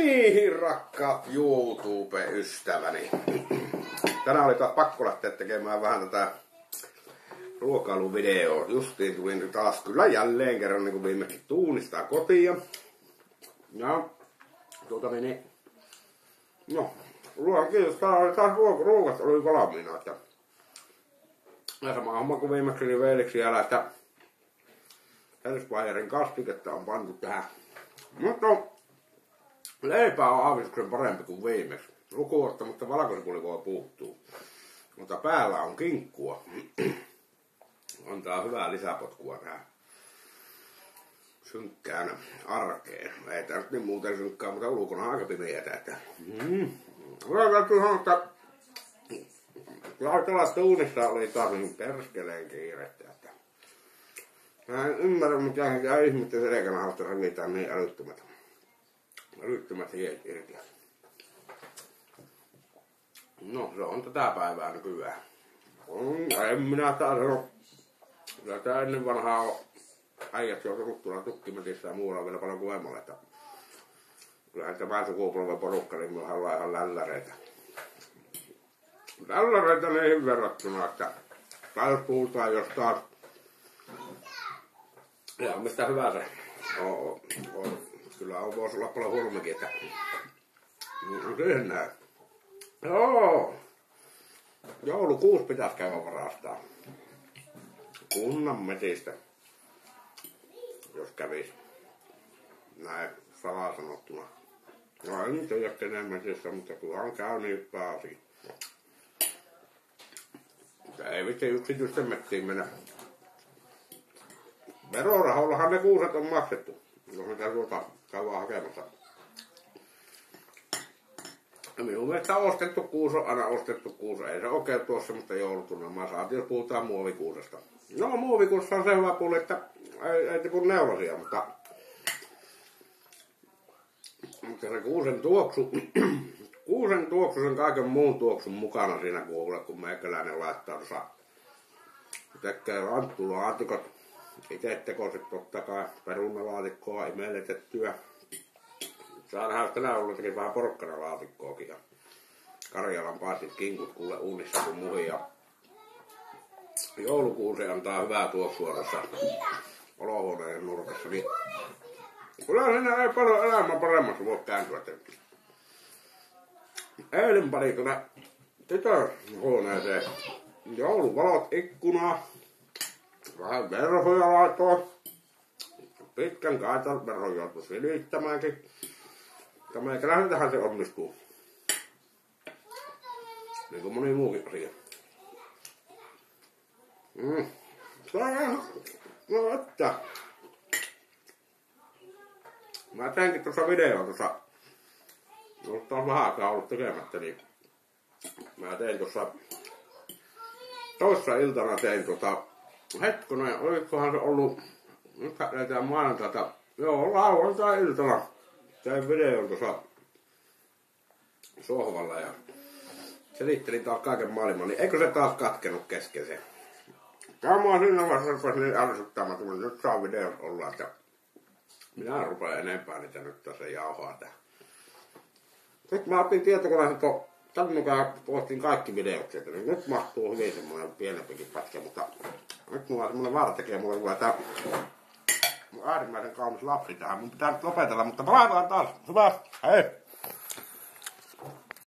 niin, rakkaat YouTube-ystäväni. Tänään oli taas pakko lähteä tekemään vähän tätä ruokailuvideoa. Justiin tulin taas kyllä jälleen kerran niin kuin viimeksi tuunista kotiin. Ja no, kiitos. Täällä oli taas ruokat oli valmiina. Ja sama homma kuin viimeksi niin veiliksi siellä, että Hellsbayerin kastiketta on pantu tähän. Mutta leipää on aavistuksen parempi kuin viimeksi. Lukuotta, mutta valkosipulikoa puuttuu. Mutta päällä on kinkkua. Antaa hyvää lisäpotkua tähän synkkään arkeen. Ei tää nyt niin muuten synkkää, mutta ulkona on aika pimeätä. Täytyy sanoa, että laitella tuunissa oli taas niin perskeleen kiirettä. Mä en ymmärrä mitään ihmisten selkänahasta revitään niin älyttömät hiet irti. No se on tätä päivää nykyään. En minä taas sano. Kyllä tää ennen vanhaa on äijät joutunut tuolla tukkimetissä ja muualla vielä paljon kovemmalle. Kyllähän tämä sukupolven porukka, niin me ollaan ihan lälläreitä. Lälläreitä niihin verrattuna, että taas puhutaan jos taas. Ja mistä hyvä se on. Kyllä voisi olla paljon huonomminkin, että siihen näin. Joo. Joulukuusi pitäisi käydä varastaa. Kunnan metistä. Jos kävis. Näin salaa sanottuna. No en tiedä kenen metissä, mutta kunhan käy niin pääsi. Ei vitsi yksityisten mettiin mennä. Verorahollahan ne kuuset on maksettu. Jos mitä käydään hakemassa. Minun mielestä ostettu kuusi on aina ostettu kuusi. Ei se okei tuossa, mutta joulutunnelmaa saatiin, jos puhutaan muovikuusesta. No muovikuussa on se hyvä puoli, että ei tipu neulasia, mutta se kuusen tuoksu sen kaiken muun tuoksun mukana siinä kuulla, kun meikäläinen laittaa tuossa tekee ranttulaatikot. Itse tekoiset totta kai perunalaatikkoa imelletettyä. Saadaan tänään ollut jotenkin vähän porkkanalaatikkoakin ja Karjalan paistit kinkut kuule uunissa kuin muhia. Joulukuusi antaa hyvää tuoksua tuossa olohuoneen nurkassa. Niin kyllä siinä ei paljon elämä paremmassa voi kääntyä. Eilen pani tuonne tytöhuoneeseen jouluvalot ikkunaa. Vähän verhoja laitoin. Pitkän kaitan verhon joutui silittämäänkin. Mutta meikäläiseltähän se onnistuu. Niin kuin moni muukin asia. No että. Mä teinkin tuossa videoa tuossa. Ollut taas vähän aikaa ollut tekemättä, niin mä tein tuossa toissa iltana tein hetkonen, olikohan se ollut, nyt lähdetään maanantaita, joo lauantai-iltana tein videon tuossa sohvalla ja selittelin taas kaiken maailman, niin eikö se taas katkenut kesken se? Tämä mua siinä vaiheessa niin ärsyttää, mä tulin nyt saa videot olla, että minä rupean enempää niitä nyt tässä jauhaa tähän. Sitten mä otin tietokoneesta tännenkään postin kaikki videot sieltä, niin nyt mahtuu hyvin semmoinen pienempikin pätkä, mutta nyt mulla on semmoinen vaara tekee mulle tulee tää äärimmäisen kaunis lapsi tähän. Mun pitää nyt lopetella, mutta palataan taas. Hyvä, hei!